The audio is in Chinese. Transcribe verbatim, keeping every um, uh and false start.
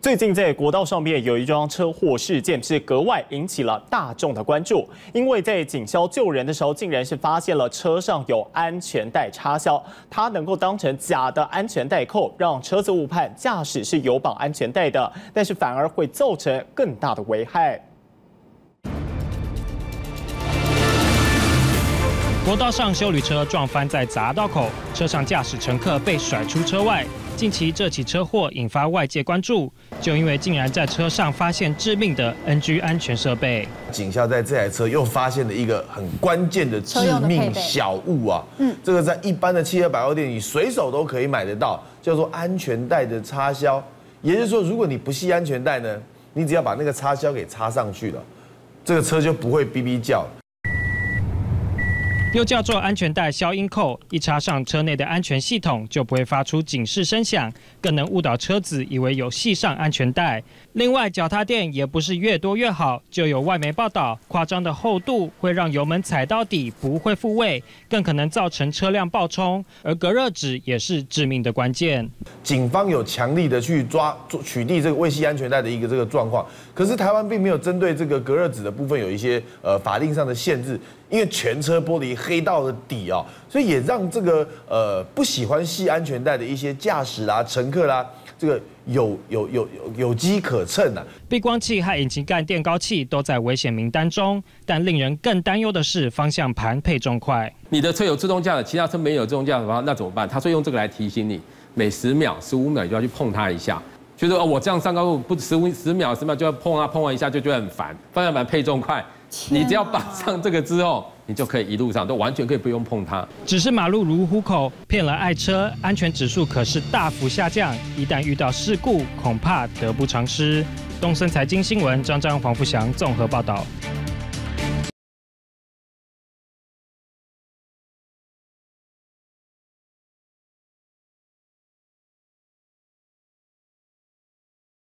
最近在国道上面有一桩车祸事件，是格外引起了大众的关注。因为在警消救人的时候，竟然是发现了车上有安全带插销，它能够当成假的安全带扣，让车子误判驾驶是有绑安全带的，但是反而会造成更大的危害。 国道上休旅车撞翻在匝道口，车上驾驶乘客被甩出车外。近期这起车祸引发外界关注，就因为竟然在车上发现致命的 N G 安全设备。 警校在这台车又发现了一个很关键的致命小物啊！嗯，这个在一般的汽车百货店你随手都可以买得到，叫做安全带的插销。也就是说，如果你不系安全带呢，你只要把那个插销给插上去了，这个车就不会哔哔叫。 又叫做安全带消音扣，一插上车内的安全系统就不会发出警示声响，更能误导车子以为有系上安全带。另外，脚踏垫也不是越多越好，就有外媒报道，夸张的厚度会让油门踩到底不会复位，更可能造成车辆爆冲。而隔热纸也是致命的关键。 警方有强力的去抓取缔这个未系安全带的一个这个状况，可是台湾并没有针对这个隔热纸的部分有一些呃法令上的限制。 因为全车玻璃黑到了底啊，所以也让这个呃不喜欢系安全带的一些驾驶啦、乘客啦，这个有有有有有机可乘啊。 避光器和引擎盖垫高器都在危险名单中，但令人更担忧的是方向盘配重块。 你的车有自动驾驶，其他车没有自动驾驶的话，那怎么办？他会用这个来提醒你，每十秒、十五秒你就要去碰它一下。 就是哦，我这样上高速不十五十秒十秒就要碰啊碰啊一下就觉得很烦。方向盘配重块，你只要绑上这个之后，你就可以一路上都完全可以不用碰它。只是马路如虎口，骗了爱车，安全指数可是大幅下降。一旦遇到事故，恐怕得不偿失。东森财经新闻张张黄富祥综合报道。